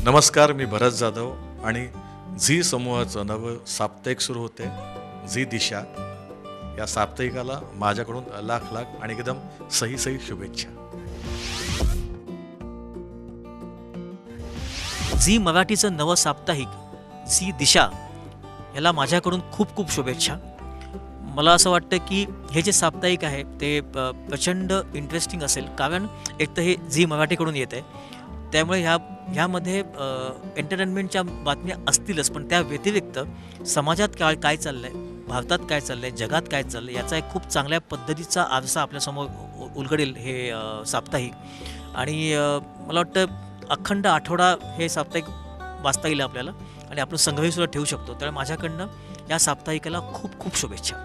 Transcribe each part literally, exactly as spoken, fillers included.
नमस्कार, मी भरत जाधव आणि झी समूहाचं नवं साप्ताहिक सुरू होते झी दिशा. या साप्ताहिकाला माझ्याकडून लाख लाख आणि एकदम सही सही शुभेच्छा. झी मराठीचं नवं साप्ताहिक झी दिशा याला माझ्याकडून खूप खूप शुभेच्छा. मला असं वाटतं की हे जे साप्ताहिक आहे ते प्रचंड इंटरेस्टिंग असेल, कारण एक तर हे झी मराठीकडून येत आहे, त्यामुळे ह्या ह्यामध्ये एंटरटेनमेंटच्या बातम्या असतीलच, पण त्या व्यतिरिक्त समाजात काय काय चाललं आहे, भारतात काय चाललं आहे, जगात काय चाललं आहे याचा एक खूप चांगल्या पद्धतीचा आरसा आपल्यासमोर उलगडेल हे साप्ताहिक. आणि मला वाटतं अखंड आठवडा हे साप्ताहिक वाचता येईल आपल्याला आणि आपण संग्रहीसुद्धा ठेवू शकतो. त्यामुळे माझ्याकडनं या साप्ताहिकाला खूप खूप शुभेच्छा.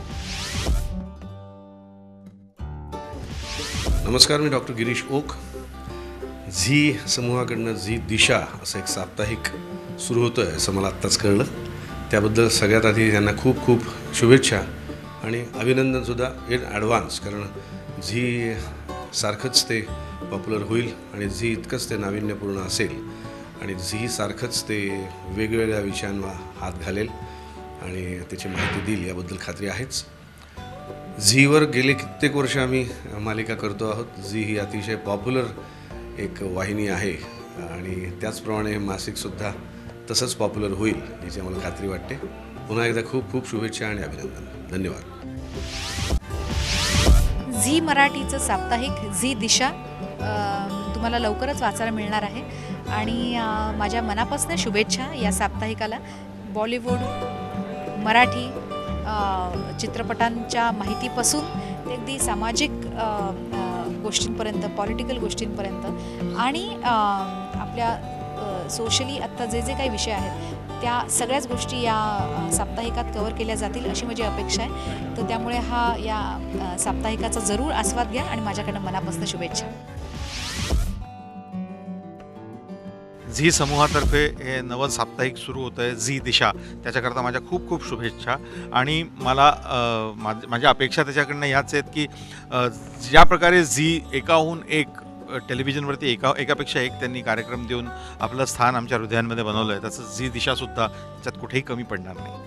नमस्कार, मी डॉक्टर गिरीश ओक. झी समूहाकडनं झी दिशा असं एक साप्ताहिक सुरू होतं आहे असं मला आत्ताच कळलं. त्याबद्दल सगळ्यात आधी त्यांना खूप खूप शुभेच्छा आणि अभिनंदनसुद्धा इन ॲडव्हान्स, कारण झी सारखंच ते पॉप्युलर होईल आणि झी इतकंच ते नाविन्यपूर्ण असेल आणि झी सारखंच ते वेगवेगळ्या विषयांवर हात घालेल आणि त्याची माहिती देईल याबद्दल खात्री आहेच. झीवर गेले कित्येक वर्ष आम्ही मालिका करतो आहोत. झी ही अतिशय पॉप्युलर एक वाहिनी आहे आणि त्याचप्रमाणे मासिकसुद्धा तसंच पॉप्युलर होईल याची आम्हाला खात्री वाटते. पुन्हा एकदा खूप खूप शुभेच्छा आणि अभिनंदन. धन्यवाद. झी मराठीचं साप्ताहिक झी दिशा तुम्हाला लवकरच वाचायला मिळणार आहे आणि माझ्या मनापासून शुभेच्छा या साप्ताहिकाला. बॉलिवूड, मराठी चित्रपटांच्या माहितीपासून ते अगदी सामाजिक गोष्टींपर्यंत, पॉलिटिकल गोष्टींपर्यंत आणि आपल्या सोशली आत्ता जे जे काही विषय आहेत त्या सगळ्याच गोष्टी या साप्ताहिकात कव्हर केल्या जातील अशी माझी अपेक्षा आहे. तर त्यामुळे हा या साप्ताहिकाचा जरूर आस्वाद घ्या आणि माझ्याकडनं मनापासून शुभेच्छा. झी समूहातर्फे हे नवं साप्ताहिक सुरू होतं आहे झी दिशा, त्याच्याकरता माझ्या खूप खूप शुभेच्छा. आणि मला माझ माझ्या अपेक्षा त्याच्याकडनं ह्याच आहेत की ज्या प्रकारे झी एकाहून एक टेलिव्हिजनवरती एका एकापेक्षा एक त्यांनी कार्यक्रम देऊन आपलं स्थान आमच्या हृदयांमध्ये बनवलं आहे, तसंच झी दिशासुद्धा त्याच्यात कुठेही कमी पडणार नाही.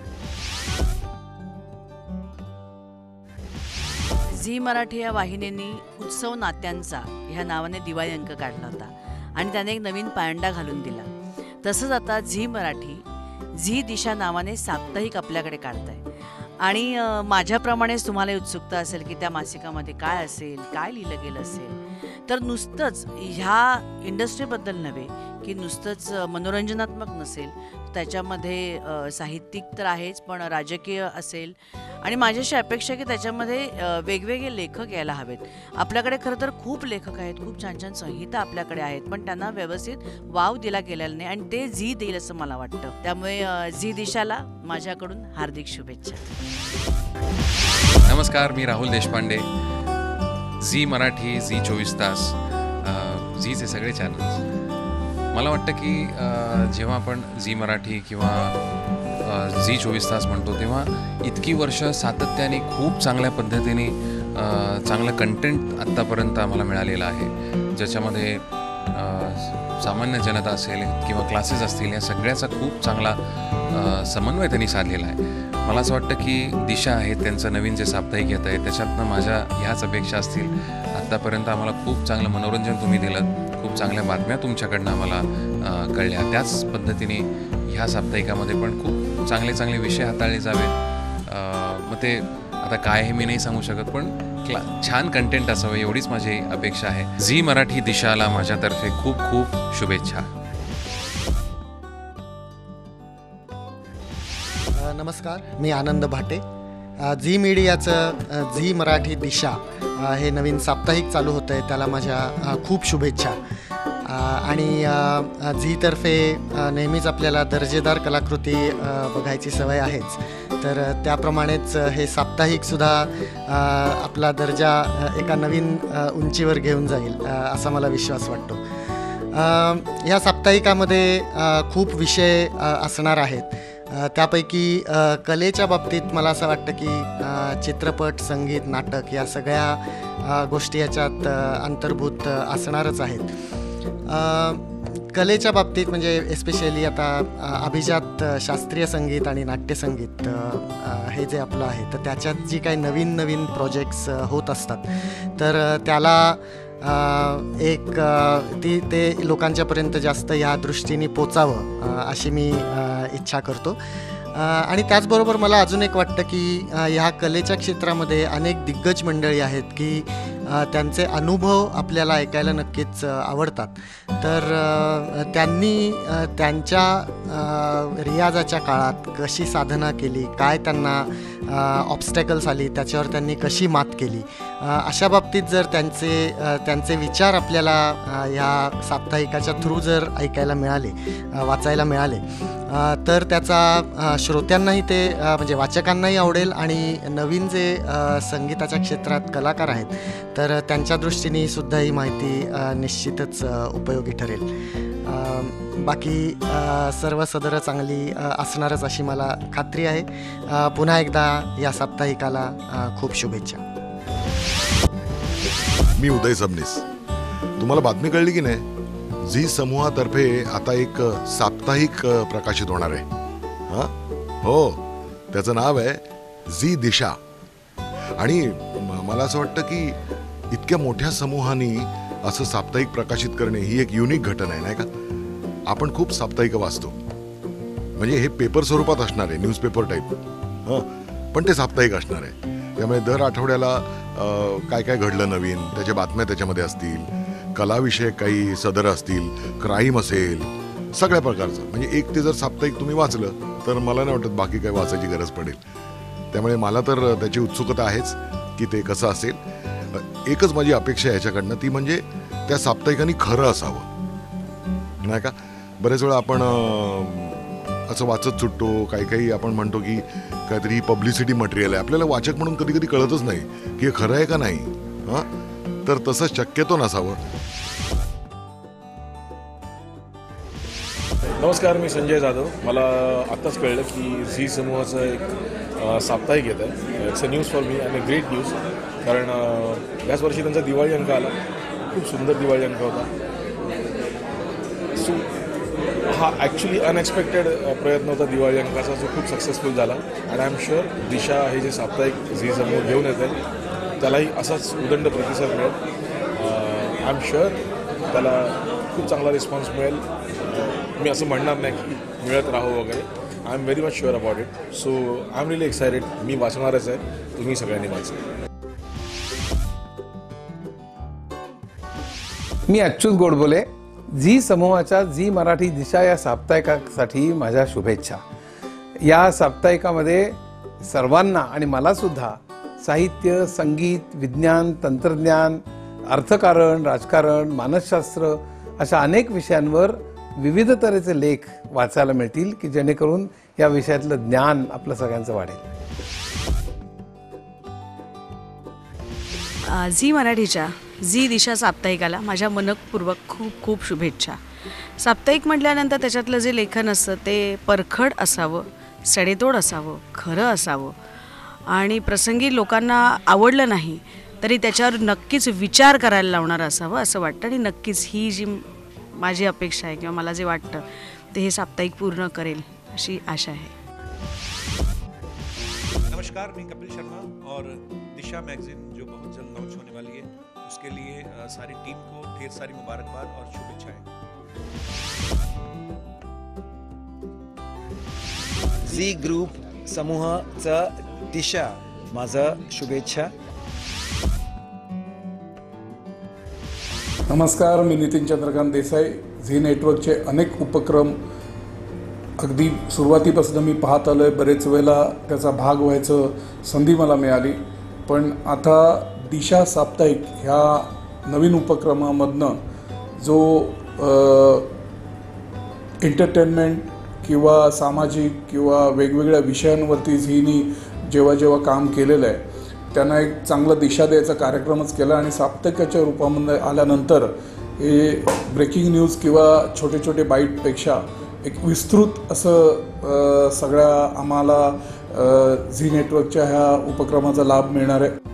झी मराठी या वाहिनीने उत्सव नात्यांचा ह्या नावाने दिवाळी अंक काढला होता आणि त्याने एक नवीन पायंडा घालून दिला. तसंच आता झी मराठी झी दिशा नावाने साप्ताहिक आपल्याकडे काढत आहे आणि माझ्याप्रमाणेच तुम्हाला उत्सुकता असेल की त्या मासिकामध्ये काय असेल, काय लिहिलं गेलं असेल. तर नुसतंच ह्या इंडस्ट्रीबद्दल नव्हे की नुसतंच मनोरंजनात्मक नसेल, त्याच्यामध्ये साहित्यिक तर आहेच, पण राजकीय असेल आणि माझी अशी अपेक्षा आहे की त्याच्यामध्ये वेगवेगळे लेखक यायला हवेत. आपल्याकडे खरं तर खूप लेखक आहेत, खूप छान छान संहिता आपल्याकडे आहेत, पण त्यांना व्यवस्थित वाव दिला गेलेला नाही आणि ते झी देईल असं मला वाटतं. त्यामुळे झी दिशाला माझ्याकडून हार्दिक शुभेच्छा. नमस्कार, मी राहुल देशपांडे. झी मराठी, झी चोवीस तास, झीचे सगळे चॅनल्स. मला वाटतं की जेव्हा आपण झी मराठी किंवा झी चोवीस तास म्हणतो तेव्हा इतकी वर्ष सातत्याने खूप चांगल्या पद्धतीने चांगलं कंटेंट आत्तापर्यंत आम्हाला मिळालेलं आहे, ज्याच्यामध्ये सामान्य जनता असेल किंवा क्लासेस असतील या सगळ्याचा खूप चांगला समन्वय त्यांनी साधलेला आहे. मला असं वाटतं की दिशा आहे त्यांचं नवीन जे साप्ताहिक येत आहे त्याच्यातनं माझ्या ह्याच अपेक्षा असतील. आत्तापर्यंत आम्हाला खूप चांगलं मनोरंजन तुम्ही दिलं, खूप चांगल्या बातम्या तुमच्याकडनं आम्हाला कळल्या. त्याच पद्धतीने ह्या साप्ताहिकामध्ये पण खूप चांगले चांगले विषय हाताळले जावेत. मग ते आता काय हे मी नाही सांगू शकत, पण क्ला छान कंटेंट असावं एवढीच माझी अपेक्षा आहे. झी मराठी दिशाला माझ्यातर्फे खूप खूप शुभेच्छा. नमस्कार, मी आनंद भाटे. झी मीडियाचं झी मराठी दिशा हे नवीन साप्ताहिक चालू होतं आहे, त्याला माझ्या खूप शुभेच्छा. आणि झीतर्फे नेहमीच आपल्याला दर्जेदार कलाकृती बघायची सवय आहेच, तर त्याप्रमाणेच हे साप्ताहिकसुद्धा आपला दर्जा एका नवीन उंचीवर घेऊन जाईल असा मला विश्वास वाटतो. या साप्ताहिकामध्ये खूप विषय असणार आहेत. त्यापैकी कलेच्या बाबतीत मला असं वाटतं की चित्रपट, संगीत, नाटक या सगळ्या गोष्टी याच्यात अंतर्भूत असणारच आहेत. कलेच्या बाबतीत म्हणजे एस्पेशली आता अ, अभिजात अ, शास्त्रीय संगीत आणि नाट्यसंगीत अ, अ, हे जे आपलं आहे तर त्याच्यात जी काही नवीन नवीन प्रोजेक्ट्स होत असतात तर अ, त्याला अ, एक अ, ती ते लोकांच्यापर्यंत जास्त या दृष्टीने पोचावं अ, अशी मी अ, इच्छा करतो. अ, आणि त्याचबरोबर मला अजून एक वाटतं की अ, ह्या कलेच्या क्षेत्रामध्ये अनेक दिग्गज मंडळी आहेत की अ, त्यांचे अनुभव आपल्याला ऐकायला नक्कीच अ, आवडतात. तर अ, त्यांनी अ, त्यांच्या अ, रियाजाच्या काळात कशी साधना केली, काय त्यांना ऑब्स्टॅकल्स आली, त्याच्यावर त्यांनी कशी मात केली, अ, अशा बाबतीत जर त्यांचे अ, त्यांचे विचार आपल्याला अ, ह्या साप्ताहिकाच्या थ्रू जर ऐकायला मिळाले, अ, वाचायला मिळाले अ, तर त्याचा अ, श्रोत्यांनाही ते अ, म्हणजे वाचकांनाही आवडेल आणि नवीन जे अ, संगीताच्या क्षेत्रात कलाकार आहेत तर त्यांच्या दृष्टीने सुद्धा ही माहिती अ, निश्चितच अ, उपयोगी ठरेल. अ, बाकी अ, सर्व सदर चांगली अ, असणारच अशी मला खात्री आहे. अ, पुन्हा एकदा या साप्ताहिकाला अ, खूप शुभेच्छा. मी उदय सबनीस. तुम्हाला बातमी कळली की नाही? झी समूहातर्फे आता एक साप्ताहिक अ, प्रकाशित होणार आहे. हां हो, त्याचं नाव आहे झी दिशा. आणि म- मला असं वाटतं की इतक्या मोठ्या समूहाने असं साप्ताहिक प्रकाशित करणे ही एक युनिक घटना आहे, नाही का? आपण खूप साप्ताहिक वाचतो, म्हणजे हे पेपर स्वरूपात असणार आहे, न्यूजपेपर टाईप. हां, पण ते साप्ताहिक असणार आहे. त्यामुळे दर आठवड्याला अ, काय काय घडलं नवीन त्याच्या बातम्या त्याच्यामध्ये असतील, कलाविषयक काही सदर असतील, क्राईम असेल, सगळ्या प्रकारचं. म्हणजे एक ते जर साप्ताहिक तुम्ही वाचलं तर मला नाही वाटत बाकी काही वाचायची गरज पडेल. त्यामुळे मला तर त्याची उत्सुकता आहेच की ते कसं असेल. एकच माझी अपेक्षा आहे ह्याच्याकडनं, ती म्हणजे त्या साप्ताहिकाने खरं असावं, नाही का? बरेच वेळा आपण अ, असं वाचत सुटतो, काही काही आपण म्हणतो की काहीतरी पब्लिसिटी मटेरियल आहे. आपल्याला वाचक म्हणून कधी कधी कळतच नाही की हे खरं आहे का नाही. हां, तर तसं शक्यतो नसावं. नमस्कार, मी संजय जाधव. मला आत्ताच कळलं की झी समूहाचं एक अ, साप्ताहिक येत आहे. It's a news for me and a great news. कारण अ, याच वर्षी त्यांचा दिवाळी अंक आला. खूप सुंदर दिवाळी अंक होता. सो हा ॲक्च्युली अनएक्सपेक्टेड प्रयत्न होता दिवाळी अंकाचा, जो खूप सक्सेसफुल झाला. And I am sure Disha हे जे साप्ताहिक झी समूह घेऊन येत आहे त्यालाही असाच उदंड प्रतिसाद मिळेल. आय एम शुअर त्याला खूप चांगला रिस्पॉन्स मिळेल. मी असं म्हणणार नाही की मिळत राहो वगैरे. I am very much sure about it. So I am really excited. मी वाचणारच आहे, तुम्ही सगळ्यांनी वाचा. मी अच्युत गोडबोले. झी समूहाच्या झी मराठी दिशा या साप्ताहिकासाठी माझ्या शुभेच्छा. या साप्ताहिकामध्ये सर्वांना आणि मलासुद्धा साहित्य, संगीत, विज्ञान, तंत्रज्ञान, अर्थकारण, राजकारण, मानसशास्त्र अशा अनेक विषयांवर विविध तऱ्हेचे लेख वाचायला मिळतील की जेणेकरून या विषयातलं ज्ञान आपलं सगळ्यांचं वाढेल. अ, झी मराठीच्या झी दिशा साप्ताहिकाला माझ्या मनपूर्वक खूप खूप शुभेच्छा. साप्ताहिक म्हटल्यानंतर त्याच्यातलं जे लेखन असतं ते परखड असावं, सडेतोड असावं, खरं असावं आणि प्रसंगी लोकांना आवडलं नाही तरी त्याच्यावर नक्कीच विचार करायला लावणारं असावं असं वाटतं. आणि नक्कीच ही जी माझी अपेक्षा आहे किंवा मला जे वाटतं ते हे साप्ताहिक पूर्ण करेल अशी आशा आहे. नमस्कार, मैं कपिल शर्मा और दिशा मैगजीन जो बहुत जल्द लॉन्च होने वाली है उसके लिए अ, सारी टीम को ढेर सारी मुबारकबाद और शुभेच्छाएं. झी ग्रुप समूहाचा दिशा माझं शुभेच्छा. नमस्कार, मी नितीन चंद्रकांत देसाई. झी नेटवर्कचे अनेक उपक्रम अगदी सुरुवातीपासून मी पाहत आलो आहे. बरेच वेळेला त्याचा भाग व्हायचं संधी मला मिळाली, पण आता दिशा साप्ताहिक ह्या नवीन उपक्रमामधनं जो एंटरटेनमेंट किंवा सामाजिक किंवा वेगवेगळ्या विषयांवरती झीनी जेव्हा जेव्हा काम केलेलं आहे त्यांना एक चांगला दिशा द्यायचा कार्यक्रमच केला. आणि साप्ताहिकाच्या रूपामध्ये आल्यानंतर हे ब्रेकिंग न्यूज किंवा छोटे छोटे बाईटपेक्षा एक विस्तृत असं सगळ्या आम्हाला झी नेटवर्कच्या ह्या उपक्रमाचा लाभ मिळणार आहे.